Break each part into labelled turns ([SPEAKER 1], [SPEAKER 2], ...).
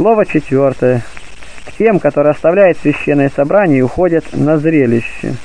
[SPEAKER 1] Слово 4. К тем, которые оставляют священное собрание и уходят на зрелище.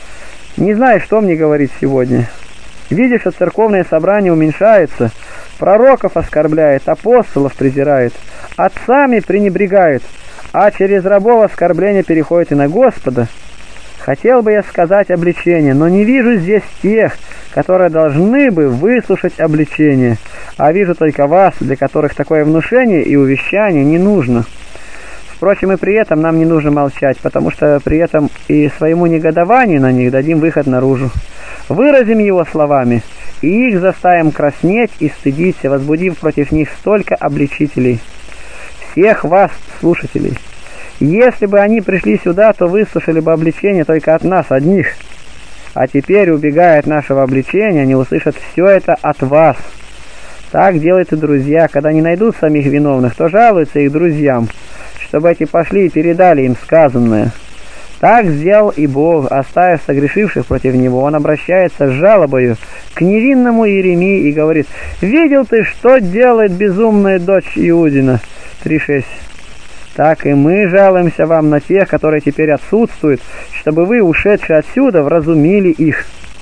[SPEAKER 1] Не знаю, что мне говорить сегодня. Видишь, что церковное собрание уменьшается, пророков оскорбляет, апостолов презирает, отцами пренебрегают, а через рабов оскорбление переходит и на Господа. Хотел бы я сказать обличение, но не вижу здесь тех, которые должны бы выслушать обличение, а вижу только вас, для которых такое внушение и увещание не нужно. Впрочем, и при этом нам не нужно молчать, потому что при этом и своему негодованию на них дадим выход наружу. Выразим его словами, и их заставим краснеть и стыдиться, возбудив против них столько обличителей. Всех вас, слушателей, если бы они пришли сюда, то выслушали бы обличение только от нас одних. А теперь, убегая от нашего обличения, они услышат все это от вас. Так делают и друзья, когда не найдут самих виновных, то жалуются их друзьям, чтобы эти пошли и передали им сказанное. Так сделал и Бог, оставив согрешивших против Него. Он обращается с жалобою к невинному Иеремии и говорит: «Видел ты, что делает безумная дочь Иудина?» 3:6. Так и мы жалуемся вам на тех, которые теперь отсутствуют, чтобы вы, ушедшие отсюда, вразумили их.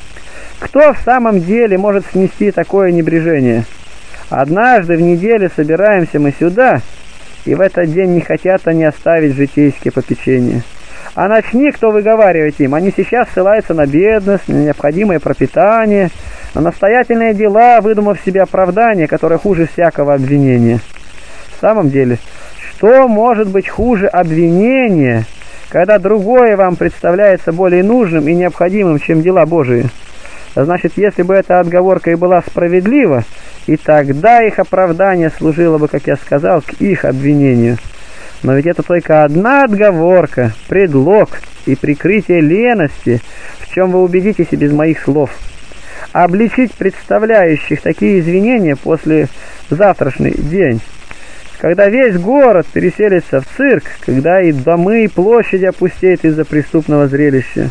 [SPEAKER 1] Кто в самом деле может снести такое небрежение? Однажды в неделю собираемся мы сюда, и в этот день не хотят они оставить житейские попечения. А начни кто выговаривать им, они сейчас ссылаются на бедность, на необходимое пропитание, на настоятельные дела, выдумав себе оправдание, которое хуже всякого обвинения. В самом деле, что может быть хуже обвинения, когда другое вам представляется более нужным и необходимым, чем дела Божии? Значит, если бы эта отговорка и была справедлива, и тогда их оправдание служило бы, как я сказал, к их обвинению. Но ведь это только одна отговорка, предлог и прикрытие лености, в чем вы убедитесь и без моих слов. Обличить представляющих такие извинения после завтрашний день, когда весь город переселится в цирк, когда и домы, и площади опустеют из-за преступного зрелища.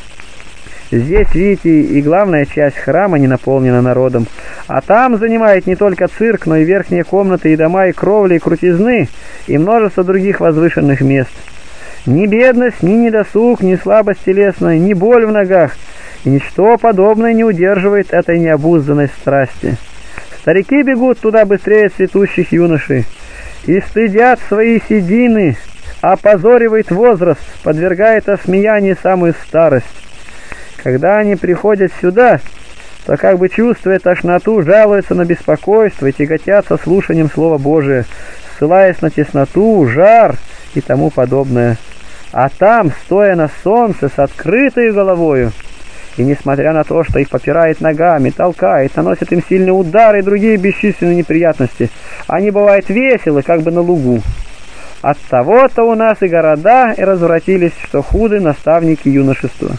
[SPEAKER 1] Здесь, видите, и главная часть храма не наполнена народом, а там занимает не только цирк, но и верхние комнаты, и дома, и кровли, и крутизны, и множество других возвышенных мест. Ни бедность, ни недосуг, ни слабость телесная, ни боль в ногах, и ничто подобное не удерживает этой необузданной страсти. Старики бегут туда быстрее цветущих юношей, и стыдят свои седины, опозоривает возраст, подвергает осмеянию самую старость. Когда они приходят сюда, то, как бы чувствуя тошноту, жалуются на беспокойство и тяготятся слушанием Слова Божия, ссылаясь на тесноту, жар и тому подобное. А там, стоя на солнце с открытой головою, и несмотря на то, что их попирает ногами, толкает, наносит им сильные удары и другие бесчисленные неприятности, они бывают веселы, как бы на лугу. От того-то у нас и города и развратились, что худы наставники юношества.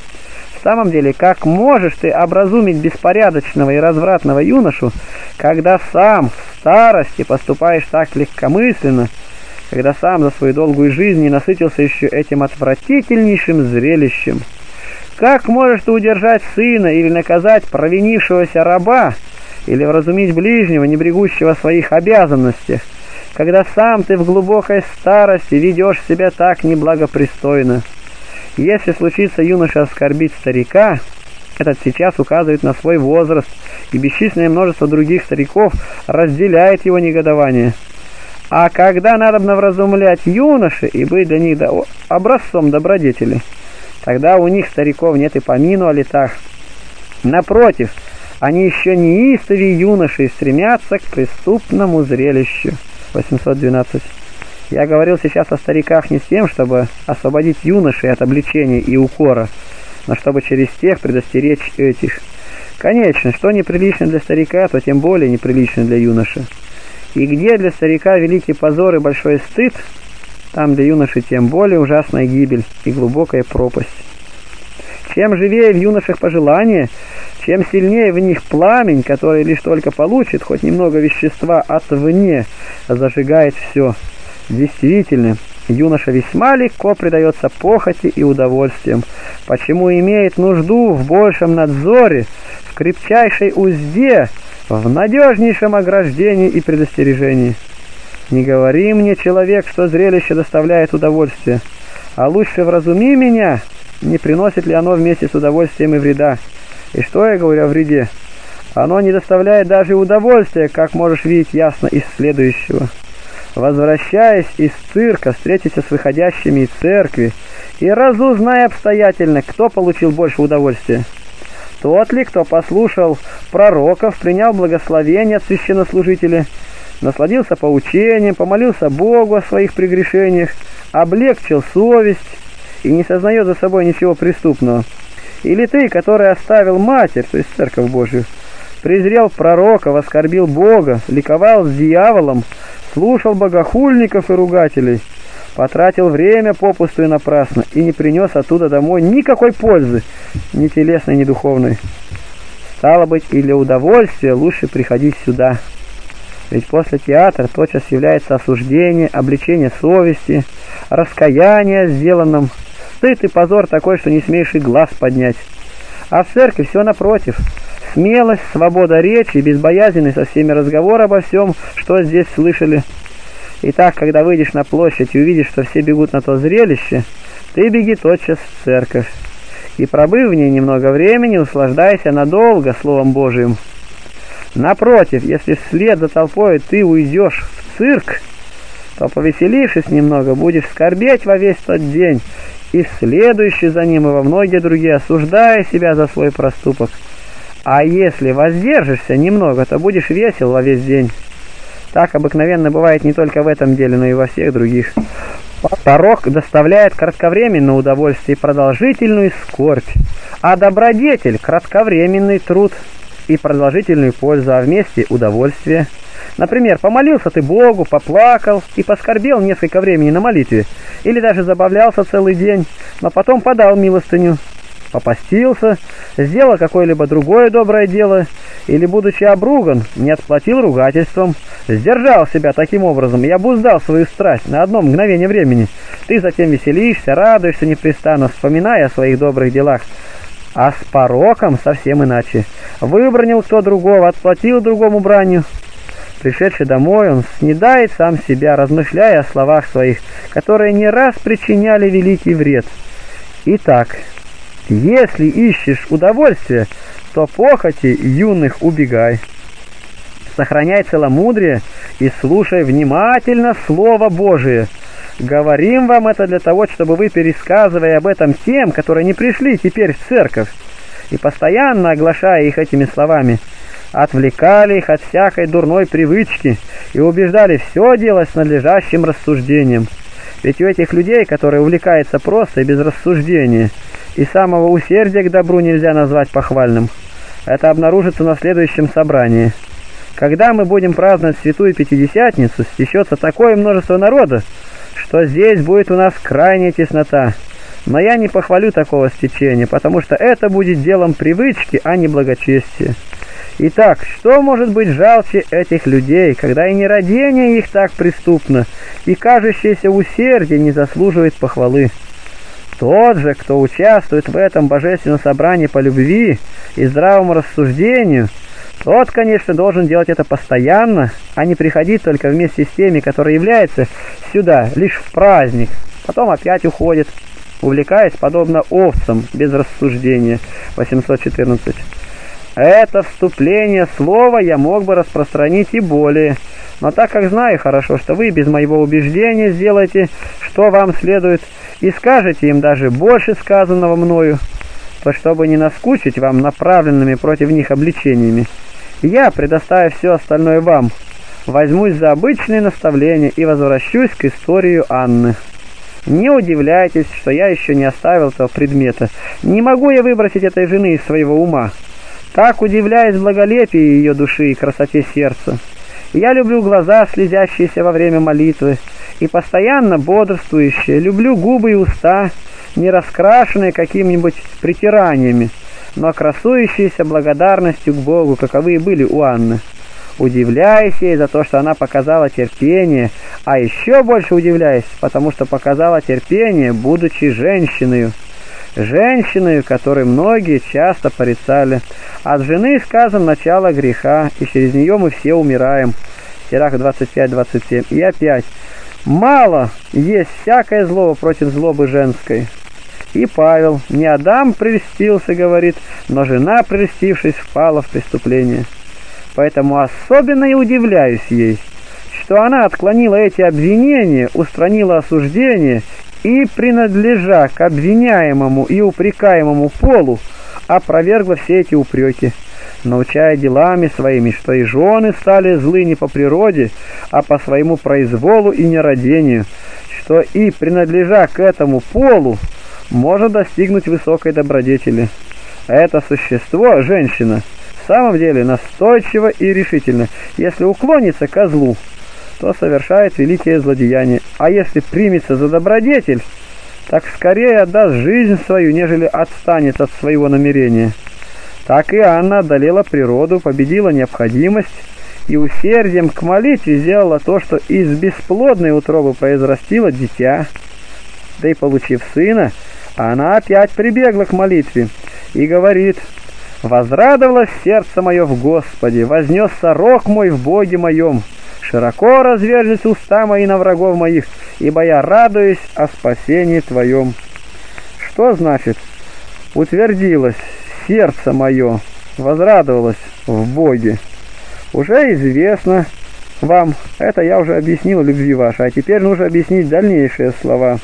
[SPEAKER 1] В самом деле, как можешь ты образумить беспорядочного и развратного юношу, когда сам в старости поступаешь так легкомысленно, когда сам за свою долгую жизнь не насытился еще этим отвратительнейшим зрелищем? Как можешь ты удержать сына или наказать провинившегося раба, или вразумить ближнего, не брегущего своих обязанностях, когда сам ты в глубокой старости ведешь себя так неблагопристойно? Если случится юноша оскорбить старика, этот сейчас указывает на свой возраст, и бесчисленное множество других стариков разделяет его негодование. А когда надобно вразумлять юноши и быть для них образцом добродетели, тогда у них, стариков, нет и помину о летах. Напротив, они еще неистовее юноши и стремятся к преступному зрелищу. 812. Я говорил сейчас о стариках не с тем, чтобы освободить юношей от обличения и укора, но чтобы через тех предостеречь этих. Конечно, что неприлично для старика, то тем более неприлично для юноши. И где для старика великий позор и большой стыд, там для юноши тем более ужасная гибель и глубокая пропасть. Чем живее в юношах пожелание, чем сильнее в них пламень, который лишь только получит хоть немного вещества отвне, зажигает все. Действительно, юноша весьма легко предается похоти и удовольствиям, почему имеет нужду в большем надзоре, в крепчайшей узде, в надежнейшем ограждении и предостережении. Не говори мне, человек, что зрелище доставляет удовольствие, а лучше вразуми меня, не приносит ли оно вместе с удовольствием и вреда. И что я говорю о вреде? Оно не доставляет даже удовольствия, как можешь видеть ясно из следующего. Возвращаясь из цирка, встретиться с выходящими из церкви и разузнай обстоятельно, кто получил больше удовольствия. Тот ли, кто послушал пророков, принял благословение от священнослужителя, насладился поучением, помолился Богу о своих прегрешениях, облегчил совесть и не сознает за собой ничего преступного. Или ты, который оставил Матерь, то есть Церковь Божию, презрел пророка, воскорбил Бога, ликовал с дьяволом, слушал богохульников и ругателей, потратил время попусту и напрасно и не принес оттуда домой никакой пользы, ни телесной, ни духовной. Стало быть, и для удовольствия лучше приходить сюда. Ведь после театра тотчас является осуждение, обличение совести, раскаяние о сделанном, стыд и позор такой, что не смеешь и глаз поднять. А в церкви все напротив. Смелость, свобода речи, безбоязненность со всеми разговор обо всем, что здесь слышали. Итак, когда выйдешь на площадь и увидишь, что все бегут на то зрелище, ты беги тотчас в церковь. И, пробыв в ней немного времени, услаждайся надолго Словом Божиим. Напротив, если вслед за толпой ты уйдешь в цирк, то, повеселившись немного, будешь скорбеть во весь тот день, и следующий за ним и во многие другие, осуждая себя за свой проступок. А если воздержишься немного, то будешь весел во весь день. Так обыкновенно бывает не только в этом деле, но и во всех других. Порок доставляет кратковременное удовольствие и продолжительную скорбь, а добродетель – кратковременный труд и продолжительную пользу, а вместе удовольствие. Например, помолился ты Богу, поплакал и поскорбел несколько времени на молитве, или даже забавлялся целый день, но потом подал милостыню, попастился, сделал какое-либо другое доброе дело, или, будучи обруган, не отплатил ругательством, сдержал себя таким образом и обуздал свою страсть на одно мгновение времени. Ты затем веселишься, радуешься непрестанно, вспоминая о своих добрых делах. А с пороком совсем иначе. Выбранил кто другого, отплатил другому бранью. Пришедший домой, он снедает сам себя, размышляя о словах своих, которые не раз причиняли великий вред. Итак, если ищешь удовольствия, то похоти юных убегай. Сохраняй целомудрие и слушай внимательно Слово Божие. Говорим вам это для того, чтобы вы, пересказывая об этом тем, которые не пришли теперь в церковь, и постоянно оглашая их этими словами, отвлекали их от всякой дурной привычки и убеждали все делать с надлежащим рассуждением. Ведь у этих людей, которые увлекаются просто и без рассуждения, и самого усердия к добру нельзя назвать похвальным. Это обнаружится на следующем собрании. Когда мы будем праздновать Святую Пятидесятницу, стечется такое множество народа, что здесь будет у нас крайняя теснота. Но я не похвалю такого стечения, потому что это будет делом привычки, а не благочестия. Итак, что может быть жалче этих людей, когда и нерадение их так преступно, и кажущееся усердие не заслуживает похвалы? Тот же, кто участвует в этом божественном собрании по любви и здравому рассуждению, тот, конечно, должен делать это постоянно, а не приходить только вместе с теми, которые являются сюда лишь в праздник, потом опять уходит, увлекаясь подобно овцам без рассуждения. 814. Это вступление слова я мог бы распространить и более, но так как знаю хорошо, что вы без моего убеждения сделаете, что вам следует, и скажете им даже больше сказанного мною, то чтобы не наскучить вам направленными против них обличениями, я, предоставив все остальное вам, возьмусь за обычные наставления и возвращусь к истории Анны. Не удивляйтесь, что я еще не оставил этого предмета. Не могу я выбросить этой жены из своего ума. Так удивляюсь благолепию ее души и красоте сердца. Я люблю глаза, слезящиеся во время молитвы, и постоянно бодрствующие, люблю губы и уста, не раскрашенные какими-нибудь притираниями, но красующиеся благодарностью к Богу, каковы и были у Анны. Удивляюсь ей за то, что она показала терпение, а еще больше удивляюсь, потому что показала терпение, будучи женщиною. Женщиною, которой многие часто порицали. От жены сказано начало греха, и через нее мы все умираем. Сирах 25-27. И опять, мало есть всякое зло против злобы женской. И Павел, не Адам прельстился, говорит, но жена, прельстившись, впала в преступление. Поэтому особенно и удивляюсь ей, что она отклонила эти обвинения, устранила осуждение и, принадлежа к обвиняемому и упрекаемому полу, опровергла все эти упреки, научая делами своими, что и жены стали злы не по природе, а по своему произволу и нерадению, что и, принадлежа к этому полу, можно достигнуть высокой добродетели. Это существо, женщина, в самом деле настойчиво и решительно. Если уклонится ко злу, то совершает великие злодеяния, а если примется за добродетель, так скорее отдаст жизнь свою, нежели отстанет от своего намерения. Так и Анна одолела природу, победила необходимость и усердием к молитве сделала то, что из бесплодной утробы произрастила дитя. Да и получив сына, она опять прибегла к молитве и говорит: «Возрадовалось сердце мое в Господе, вознесся рог мой в Боге моем, широко разверзлись уста мои на врагов моих, ибо я радуюсь о спасении Твоем». Что значит «утвердилось сердце мое, возрадовалось в Боге»? Уже известно вам, это я уже объяснил любви вашей, а теперь нужно объяснить дальнейшие слова.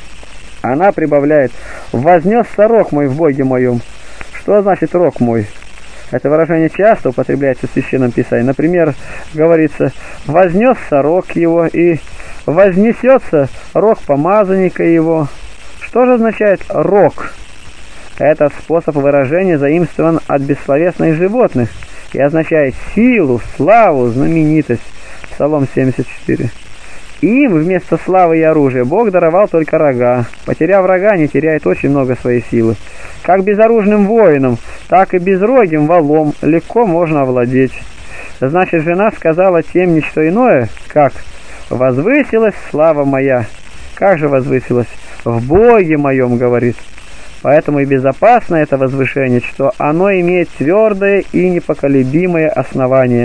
[SPEAKER 1] Она прибавляет: «Вознесся рог мой в Боге моем». Что значит рог мой? Это выражение часто употребляется в Священном Писании. Например, говорится: «Вознесся рог его» и «вознесется рог помазанника его». Что же означает рог? Этот способ выражения заимствован от бессловесных животных и означает силу, славу, знаменитость. Псалом 74. Им вместо славы и оружия Бог даровал только рога. Потеряв рога, не теряет очень много своей силы. Как безоружным воином, так и безрогим валом легко можно овладеть. Значит, жена сказала тем не что иное, как «возвысилась слава моя». Как же возвысилась? В Боге моем, говорит. Поэтому и безопасно это возвышение, что оно имеет твердое и непоколебимое основание.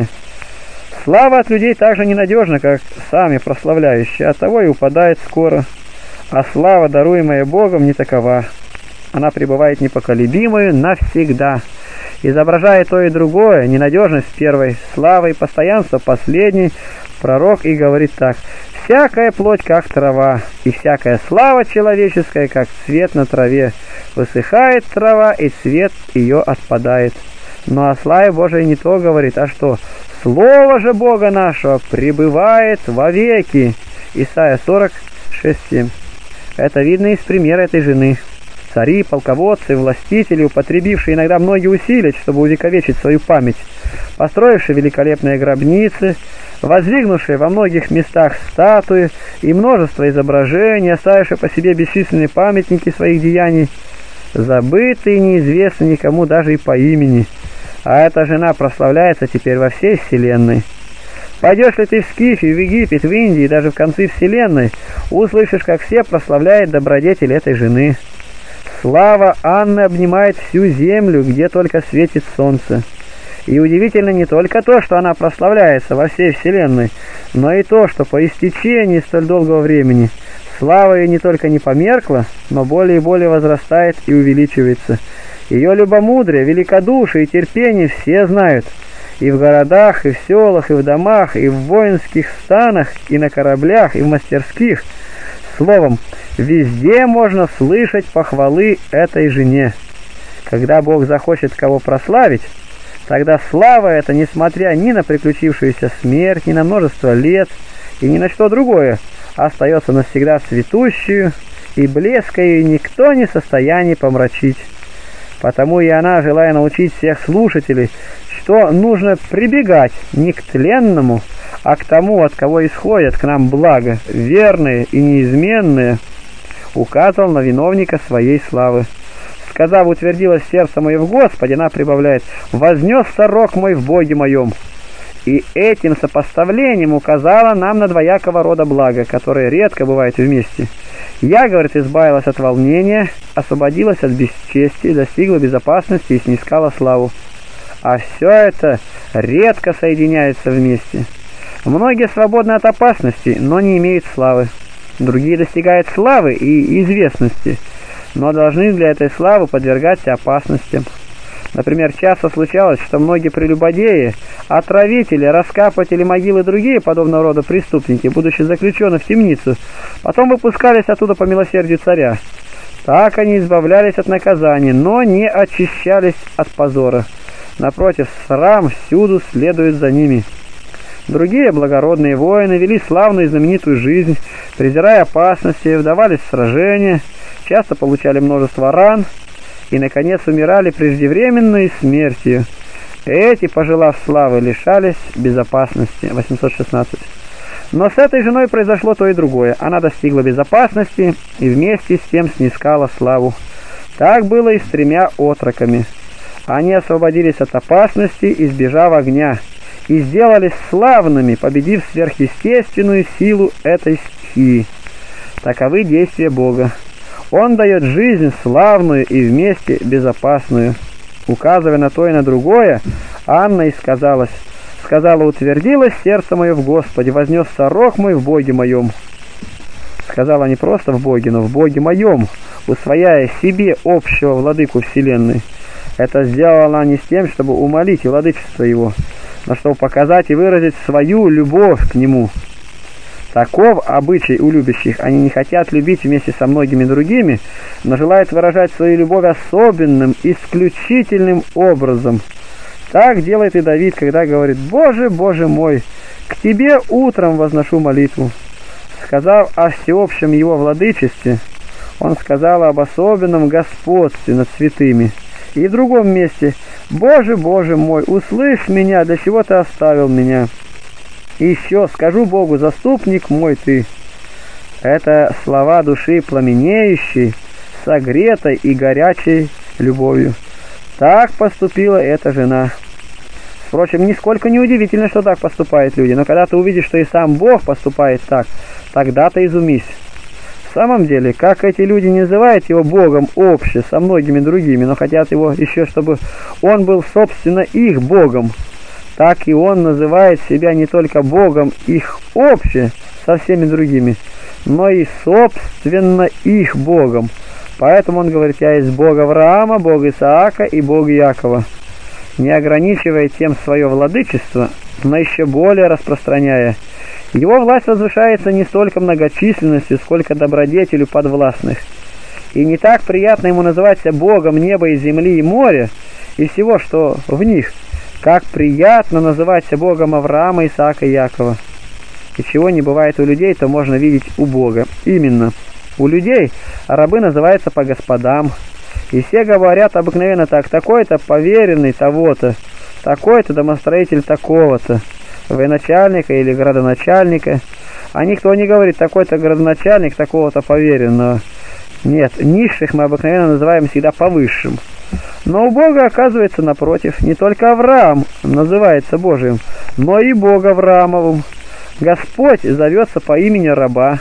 [SPEAKER 1] Слава от людей так же ненадежна, как сами прославляющие, оттого и упадает скоро. А слава, даруемая Богом, не такова. Она пребывает непоколебимую навсегда, изображая то и другое, ненадежность первой, слава и постоянство последней. Пророк и говорит так: «Всякая плоть, как трава, и всякая слава человеческая, как цвет на траве. Высыхает трава, и цвет ее отпадает. Но о славе Божией не то говорит, а что? Слово же Бога нашего пребывает вовеки». Исайя 46:7. Это видно из примера этой жены. Цари, полководцы, властители, употребившие иногда многие усилия, чтобы увековечить свою память, построившие великолепные гробницы, воздвигнувшие во многих местах статуи и множество изображений, оставившие по себе бесчисленные памятники своих деяний, забыты и неизвестны никому даже и по имени. А эта жена прославляется теперь во всей вселенной. Пойдешь ли ты в Скифию, в Египет, в Индии, даже в концы вселенной, услышишь, как все прославляют добродетель этой жены. Слава Анны обнимает всю землю, где только светит солнце. И удивительно не только то, что она прославляется во всей вселенной, но и то, что по истечении столь долгого времени слава ее не только не померкла, но более и более возрастает и увеличивается. Ее любомудрие, великодушие и терпение все знают. И в городах, и в селах, и в домах, и в воинских станах, и на кораблях, и в мастерских. Словом, везде можно слышать похвалы этой жене. Когда Бог захочет кого прославить, тогда слава эта, несмотря ни на приключившуюся смерть, ни на множество лет, и ни на что другое, остается навсегда цветущую, и блеска ее никто не в состоянии помрачить. Потому и она, желая научить всех слушателей, что нужно прибегать не к тленному, а к тому, от кого исходят к нам блага, верные и неизменные, указывал на виновника своей славы. Сказав: «Утвердилось сердце мое в Господе», она прибавляет: «Вознесся рог мой в Боге моем». И этим сопоставлением указала нам на двоякого рода блага, которые редко бывают вместе. Я, говорит, избавилась от волнения, освободилась от бесчестия, достигла безопасности и снискала славу. А все это редко соединяется вместе. Многие свободны от опасности, но не имеют славы. Другие достигают славы и известности, но должны для этой славы подвергаться опасностям. Например, часто случалось, что многие прелюбодеи, отравители, раскапыватели могил и другие подобного рода преступники, будучи заключены в темницу, потом выпускались оттуда по милосердию царя. Так они избавлялись от наказания, но не очищались от позора. Напротив, срам всюду следует за ними. Другие благородные воины вели славную и знаменитую жизнь, презирая опасности, вдавались в сражения, часто получали множество ран и, наконец, умирали преждевременной смертью. Эти, пожелав славы, лишались безопасности. 816. Но с этой женой произошло то и другое. Она достигла безопасности и вместе с тем снискала славу. Так было и с 3 отроками. Они освободились от опасности, избежав огня, и сделались славными, победив сверхъестественную силу этой стихии. Таковы действия Бога. Он дает жизнь славную и вместе безопасную. Указывая на то и на другое, Анна и сказала, утвердилось сердце мое в Господе, вознесся рог мой в Боге моем. Сказала не просто в Боге, но в Боге моем, усвояя себе общего владыку вселенной. Это сделала она не с тем, чтобы умолить владычество его, но чтобы показать и выразить свою любовь к нему. Таков обычай у любящих. Они не хотят любить вместе со многими другими, но желают выражать свою любовь особенным, исключительным образом. Так делает и Давид, когда говорит: «Боже, Боже мой, к Тебе утром возношу молитву». Сказав о всеобщем Его владычестве, он сказал об особенном господстве над святыми. И в другом месте: «Боже, Боже мой, услышь меня, для чего Ты оставил меня?» И еще: «Скажу Богу, заступник мой Ты». Это слова души пламенеющей, согретой и горячей любовью. Так поступила эта жена. Впрочем, нисколько не удивительно, что так поступают люди, но когда ты увидишь, что и сам Бог поступает так, тогда-то изумись. В самом деле, как эти люди не называют его Богом обще со многими другими, но хотят его еще, чтобы он был, собственно, их Богом, так и он называет себя не только Богом их обще со всеми другими, но и собственно их Богом. Поэтому он говорит: «Я есть Бог Авраама, Бог Исаака и Бог Якова», не ограничивая тем свое владычество, но еще более распространяя. Его власть возвышается не столько многочисленностью, сколько добродетелью подвластных. И не так приятно ему называть себя Богом неба и земли и моря, и всего, что в них, как приятно называть себя Богом Авраама, Исаака и Якова. И чего не бывает у людей, то можно видеть у Бога. Именно, у людей рабы называются по господам, и все говорят обыкновенно так: такой-то поверенный того-то, такой-то домостроитель такого-то, военачальника или градоначальника. А никто не говорит: такой-то градоначальник такого-то поверенного. Нет, низших мы обыкновенно называем всегда повысшим. Но у Бога, оказывается, напротив, не только Авраам называется Божиим, но и Бог Авраамовым. Господь зовется по имени раба.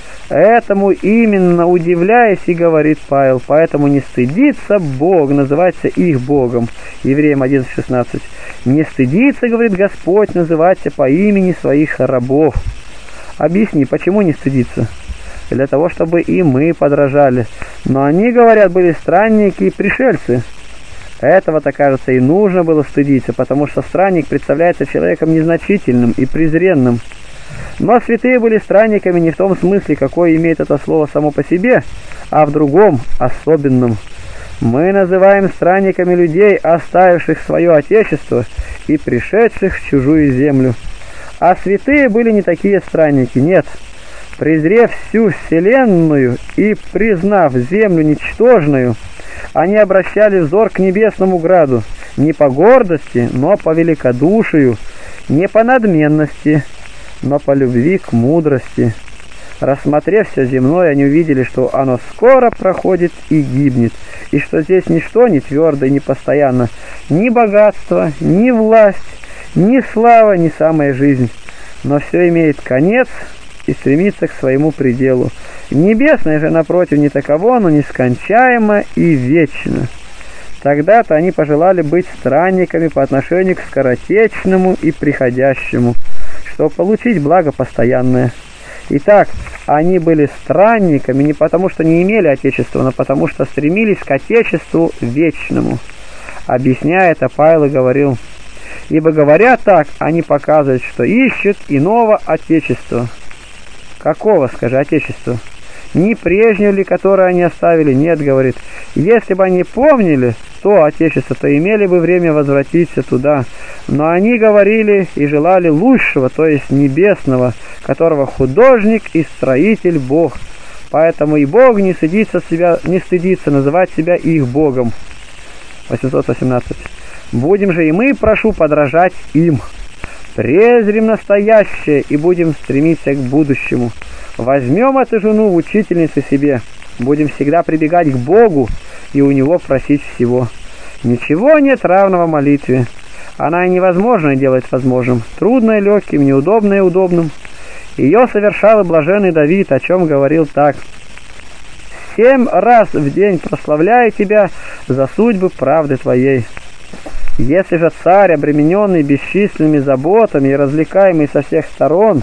[SPEAKER 1] Этому именно удивляясь и говорит Павел: поэтому не стыдится Бог называться их Богом. Евреям 11:16. Не стыдится, говорит Господь, называться по имени своих рабов. Объясни, почему не стыдится? Для того, чтобы и мы подражали. Но они, говорят, были странники и пришельцы. Этого-то, кажется, и нужно было стыдиться, потому что странник представляется человеком незначительным и презренным. Но святые были странниками не в том смысле, какой имеет это слово само по себе, а в другом, особенном. Мы называем странниками людей, оставивших свое отечество и пришедших в чужую землю. А святые были не такие странники, нет. Презрев всю вселенную и признав землю ничтожную, они обращали взор к небесному граду, не по гордости, но по великодушию, не по надменности, но по любви к мудрости. Рассмотрев все земное, они увидели, что оно скоро проходит и гибнет, и что здесь ничто не твердо и не постоянно, ни богатство, ни власть, ни слава, ни самая жизнь, но все имеет конец и стремится к своему пределу. Небесное же, напротив, не таково, но нескончаемо и вечно. Тогда-то они пожелали быть странниками по отношению к скоротечному и приходящему, чтобы получить благо постоянное. Итак, они были странниками не потому, что не имели Отечества, но потому, что стремились к Отечеству вечному. Объясняя это, Павел говорил: «Ибо говоря так, они показывают, что ищут иного Отечества». Какого, скажи, Отечества? Не прежнего ли, которое они оставили? Нет, говорит. Если бы они помнили то Отечество, то имели бы время возвратиться туда. Но они говорили и желали лучшего, то есть небесного, которого художник и строитель Бог. Поэтому и Бог не стыдится называть себя их Богом. 818. Будем же и мы, прошу, подражать им. Презрим настоящее и будем стремиться к будущему. Возьмем эту жену в учительницы себе, будем всегда прибегать к Богу и у Него просить всего. Ничего нет равного молитве. Она и невозможное делать возможным, трудное легким, неудобное удобным. Ее совершал и блаженный Давид, о чем говорил так: «7 раз в день прославляю тебя за судьбы правды твоей». Если же царь, обремененный бесчисленными заботами и развлекаемый со всех сторон,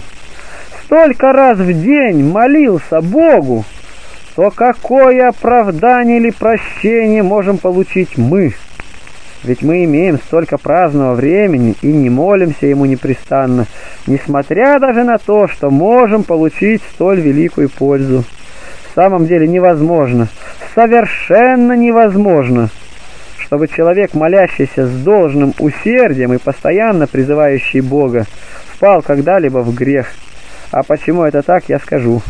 [SPEAKER 1] столько раз в день молился Богу, то какое оправдание или прощение можем получить мы? Ведь мы имеем столько праздного времени и не молимся Ему непрестанно, несмотря даже на то, что можем получить столь великую пользу. В самом деле невозможно, совершенно невозможно, чтобы человек, молящийся с должным усердием и постоянно призывающий Бога, впал когда-либо в грех. А почему это так, я скажу.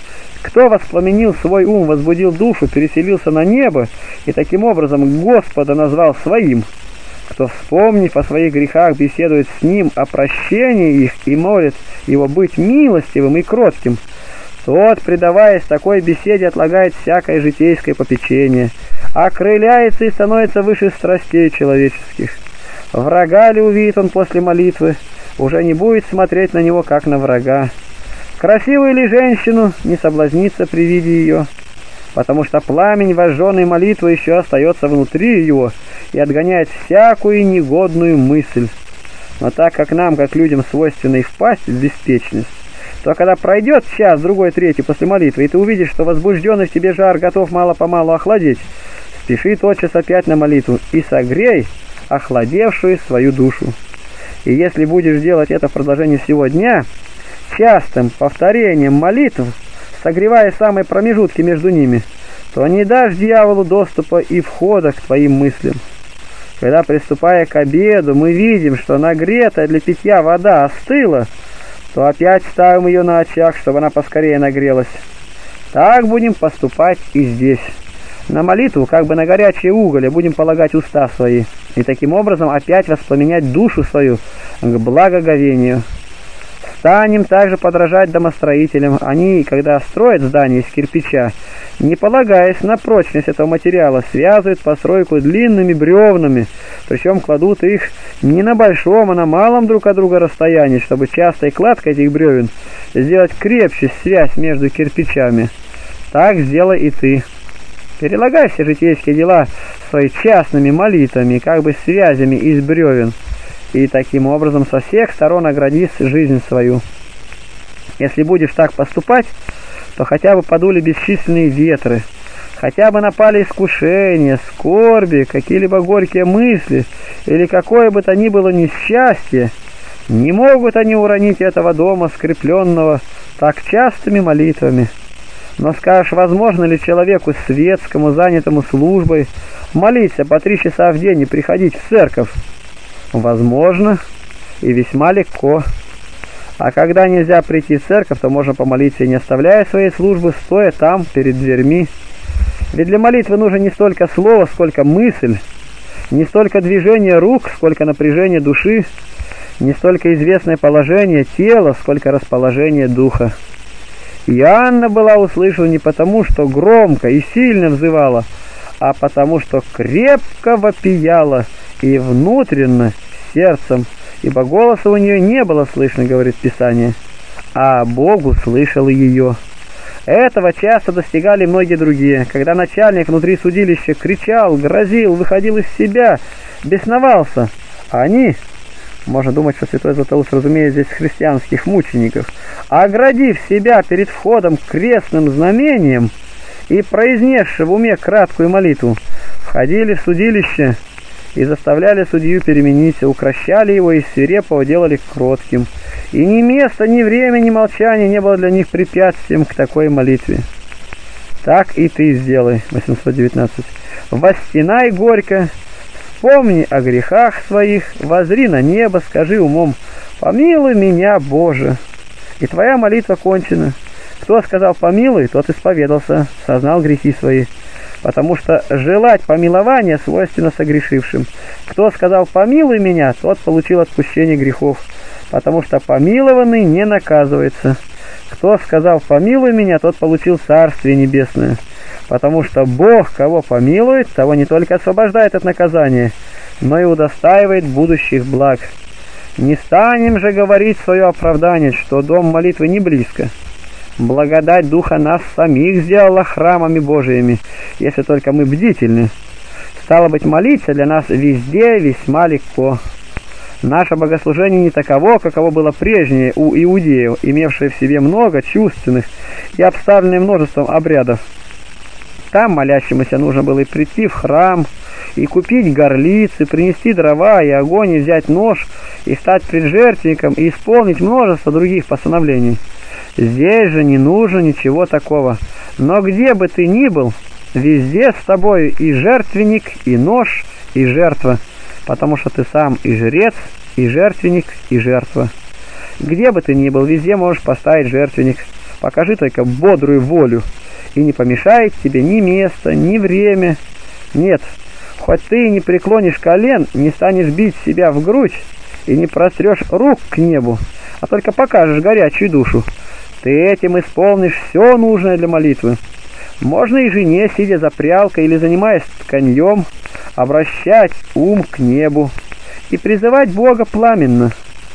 [SPEAKER 1] Кто воспламенил свой ум, возбудил душу, переселился на небо и таким образом Господа назвал своим? Кто, вспомнив о своих грехах, беседует с Ним о прощении их и молит Его быть милостивым и кротким, тот, предаваясь такой беседе, отлагает всякое житейское попечение, окрыляется и становится выше страстей человеческих. Врага ли увидит он после молитвы, уже не будет смотреть на него, как на врага. Красивую ли женщину, не соблазнится при виде ее, потому что пламень вожженной молитвы еще остается внутри его и отгоняет всякую негодную мысль. Но так как нам, как людям, свойственно и впасть в беспечность, то когда пройдет час, другой, третий после молитвы, и ты увидишь, что возбужденный в тебе жар готов мало-помалу охладеть, спеши тотчас опять на молитву и согрей охладевшую свою душу. И если будешь делать это в продолжении всего дня, частым повторением молитв, согревая самые промежутки между ними, то не дашь дьяволу доступа и входа к твоим мыслям. Когда, приступая к обеду, мы видим, что нагретая для питья вода остыла, то опять ставим ее на очаг, чтобы она поскорее нагрелась. Так будем поступать и здесь. На молитву, как бы на горячие уголья, будем полагать уста свои, и таким образом опять воспламенять душу свою к благоговению. Станем также подражать домостроителям. Они, когда строят здание из кирпича, не полагаясь на прочность этого материала, связывают постройку длинными бревнами, причем кладут их не на большом, а на малом друг от друга расстоянии, чтобы частой кладкой этих бревен сделать крепче связь между кирпичами. Так сделай и ты. Перелагай все житейские дела свои частными молитвами, как бы связями из бревен, и таким образом со всех сторон огради жизнь свою. Если будешь так поступать, то хотя бы подули бесчисленные ветры, хотя бы напали искушения, скорби, какие-либо горькие мысли или какое бы то ни было несчастье, не могут они уронить этого дома, скрепленного так частыми молитвами. Но скажешь, возможно ли человеку светскому, занятому службой, молиться по 3 часа в день и приходить в церковь? Возможно и весьма легко. А когда нельзя прийти в церковь, то можно помолиться и не оставляя своей службы, стоя там перед дверьми. Ведь для молитвы нужно не столько слово, сколько мысль, не столько движение рук, сколько напряжение души, не столько известное положение тела, сколько расположение духа. И Анна была услышана не потому, что громко и сильно взывала, а потому, что крепко вопияла и внутренно, сердцем, ибо голоса у нее не было слышно, говорит Писание, а Бог услышал ее. Этого часто достигали многие другие, когда начальник внутри судилища кричал, грозил, выходил из себя, бесновался. Они, Можно думать, что святой Златоуст разумеет здесь христианских мучеников. Оградив себя перед входом крестным знамением и произнесши в уме краткую молитву, входили в судилище и заставляли судью перемениться, укращали его и свирепого делали кротким. И ни места, ни время, ни молчания не было для них препятствием к такой молитве. Так и ты сделай. 819. Восстенай горько, вспомни о грехах своих, воззри на небо, скажи умом: помилуй меня, Боже. И твоя молитва кончена. Кто сказал помилуй, тот исповедался, сознал грехи свои. Потому что желать помилования свойственно согрешившим. Кто сказал помилуй меня, тот получил отпущение грехов. Потому что помилованный не наказывается. Кто сказал помилуй меня, тот получил Царствие Небесное. Потому что Бог, кого помилует, того не только освобождает от наказания, но и удостаивает будущих благ. Не станем же говорить свое оправдание, что дом молитвы не близко. Благодать Духа нас самих сделала храмами Божиими, если только мы бдительны. Стало быть, молиться для нас везде весьма легко. Наше богослужение не таково, каково было прежнее у иудеев, имевшее в себе много чувственных и обставленное множеством обрядов. Там молящемуся нужно было и прийти в храм, и купить горлицы, принести дрова и огонь, и взять нож, и стать пред жертвенником, и исполнить множество других постановлений. Здесь же не нужно ничего такого. Но где бы ты ни был, везде с тобой и жертвенник, и нож, и жертва, потому что ты сам и жрец, и жертвенник, и жертва. Где бы ты ни был, везде можешь поставить жертвенник. Покажи только бодрую волю, и не помешает тебе ни место, ни время. Нет, хоть ты и не преклонишь колен, не станешь бить себя в грудь, и не прострешь рук к небу, а только покажешь горячую душу, ты этим исполнишь все нужное для молитвы. Можно и жене, сидя за прялкой или занимаясь тканьем, обращать ум к небу и призывать Бога пламенно.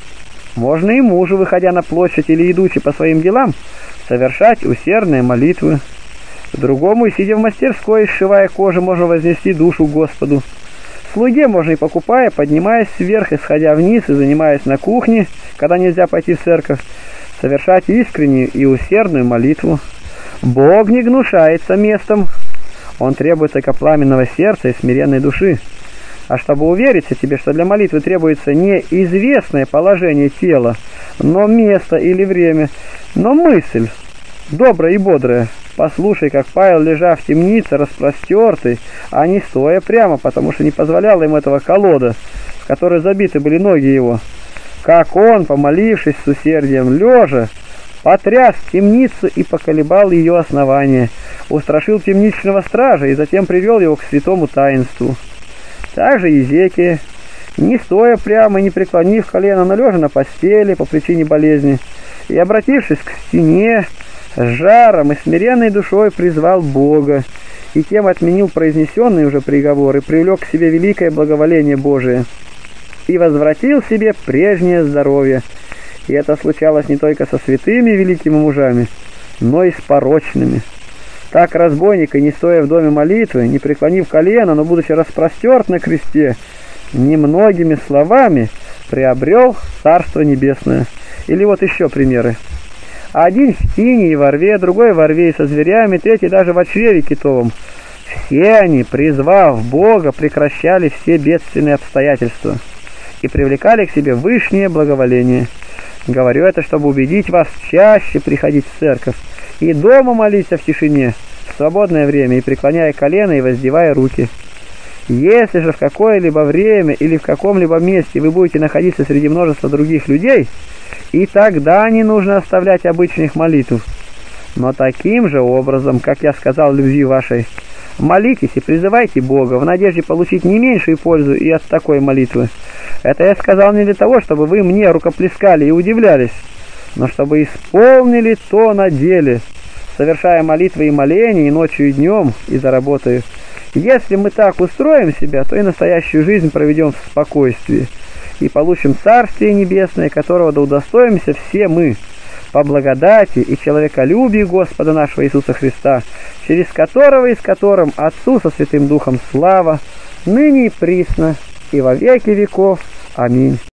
[SPEAKER 1] Можно и мужу, выходя на площадь или идучи по своим делам, совершать усердные молитвы. Другому, сидя в мастерской, сшивая кожу, можно вознести душу Господу. Слуге можно и покупая, поднимаясь вверх и сходя вниз, и занимаясь на кухне, когда нельзя пойти в церковь, совершать искреннюю и усердную молитву. Бог не гнушается местом. Он требует только пламенного сердца и смиренной души. А чтобы увериться тебе, что для молитвы требуется не известное положение тела, но место или время, но мысль, добрая и бодрая. Послушай, как Павел, лежа в темнице, распростертый, а не стоя прямо, потому что не позволяла ему этого колода, в которой забиты были ноги его. Как он, помолившись с усердием лежа, потряс темницу и поколебал ее основание, устрашил темничного стража и затем привел его к святому таинству. Также Иезекия, не стоя прямо и не преклонив колено, но лежа на постели по причине болезни, и, обратившись к стене, с жаром и смиренной душой призвал Бога, и тем отменил произнесенный уже приговор и привлек к себе великое благоволение Божие, и возвратил себе прежнее здоровье. И это случалось не только со святыми великими мужами, но и с порочными. Так разбойник, и не стоя в доме молитвы, не преклонив колено, но будучи распростерт на кресте, немногими словами приобрел Царство Небесное. Или вот еще примеры. Один в тине и во рве, другой во рве и со зверями, третий даже в чреве китовом. Все они, призвав Бога, прекращали все бедственные обстоятельства и привлекали к себе вышнее благоволение. Говорю это, чтобы убедить вас чаще приходить в церковь и дома молиться в тишине, в свободное время, и преклоняя колено и воздевая руки. Если же в какое-либо время или в каком-либо месте вы будете находиться среди множества других людей, и тогда не нужно оставлять обычных молитв. Но таким же образом, как я сказал любви вашей, молитесь и призывайте Бога в надежде получить не меньшую пользу и от такой молитвы. Это я сказал не для того, чтобы вы мне рукоплескали и удивлялись, но чтобы исполнили то на деле, совершая молитвы и моления и ночью, и днем, и за работой. Если мы так устроим себя, то и настоящую жизнь проведем в спокойствии и получим Царствие Небесное, которого да удостоимся все мы, по благодати и человеколюбию Господа нашего Иисуса Христа, через которого и с которым Отцу со Святым Духом слава, ныне и присно, и во веки веков. Аминь.